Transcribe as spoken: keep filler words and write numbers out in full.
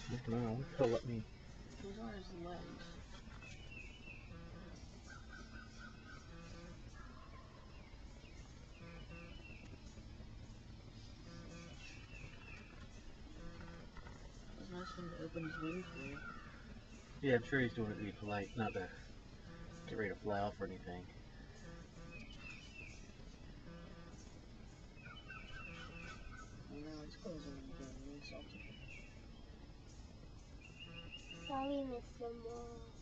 I don't know. He'll let me. Those are his legs. It was nice of him to open his wings for you. Yeah, I'm sure he's doing it to be polite, not to get ready to fly off or anything. Oh no, his clothes are getting really salty. Sorry, Mister Moth.